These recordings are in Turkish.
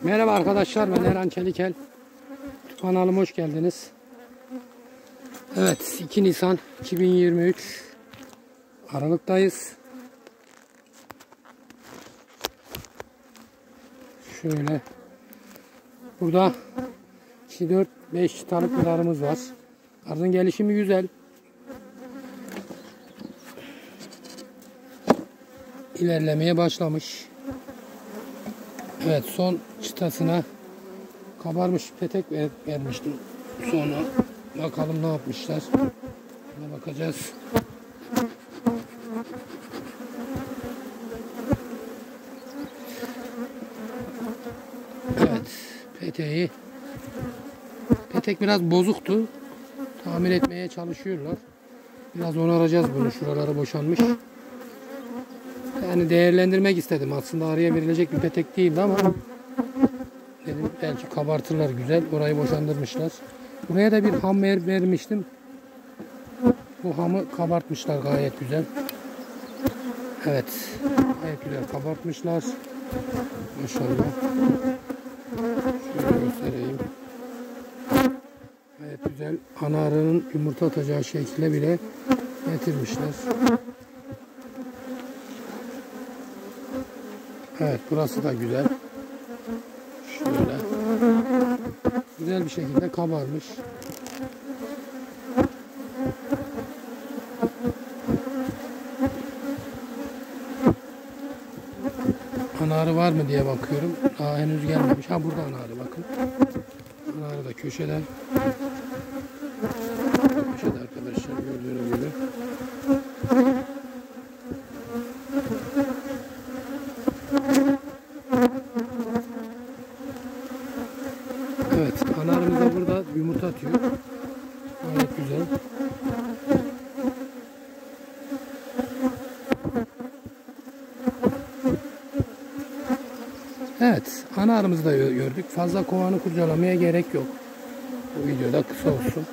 Merhaba arkadaşlar, ben Eren Çelikel. Kanalıma hoş geldiniz. Evet, 2 Nisan 2023 Aralık'tayız. Şöyle burada 2, 4, 5 çıtalık bir arımız var. Arının gelişimi güzel. İlerlemeye başlamış. Evet, son çıtasına kabarmış petek vermiştim. Sonra bakalım ne yapmışlar. Buna bakacağız. Evet, petek biraz bozuktu. Tamir etmeye çalışıyorlar. Biraz onaracağız bunu. Şuraları boşanmış. Yani değerlendirmek istedim. Aslında araya verilecek bir petek değildi ama dedim belki kabartırlar güzel. Orayı boşandırmışlar. Buraya da bir ham vermiştim. Bu hamı kabartmışlar gayet güzel. Evet. Gayet güzel kabartmışlar. Maşallah. Şöyle göstereyim. Gayet güzel. Ana arının yumurta atacağı şekilde bile getirmişler. Evet, burası da güzel. Şöyle. Güzel bir şekilde kabarmış. Anarı var mı diye bakıyorum. Daha henüz gelmemiş. Ha, burada anarı, bakın. Anarı da köşede. Köşede arkadaşlar, gördüğünüz gibi. Evet, anarımız da burada yumurta atıyor. Gayet güzel. Evet, ana arımızı da gördük. Fazla kovanı kurcalamaya gerek yok. Bu videoda kısa olsun.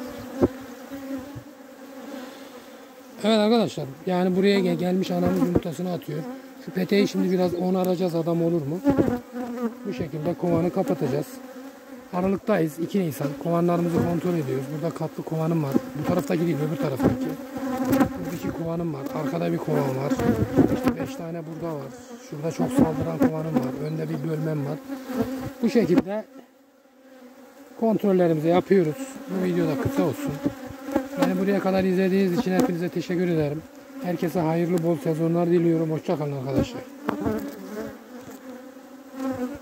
Evet arkadaşlar, yani buraya gelmiş anamız yumurtasını atıyor. Şu peteği şimdi biraz onaracağız, adam olur mu? Bu şekilde kovanı kapatacağız. Aralıktayız, 2 Nisan. Kovanlarımızı kontrol ediyoruz. Burada katlı kovanım var. Bu taraftaki değil, öbür taraftaki. Buradaki kovanım var. Arkada bir kovan var. İşte 5 tane burada var. Şurada çok saldıran kovanım var. Önde bir bölmem var. Bu şekilde kontrollerimizi yapıyoruz. Bu videoda kısa olsun. Beni buraya kadar izlediğiniz için hepinize teşekkür ederim. Herkese hayırlı bol sezonlar diliyorum. Hoşça kalın arkadaşlar.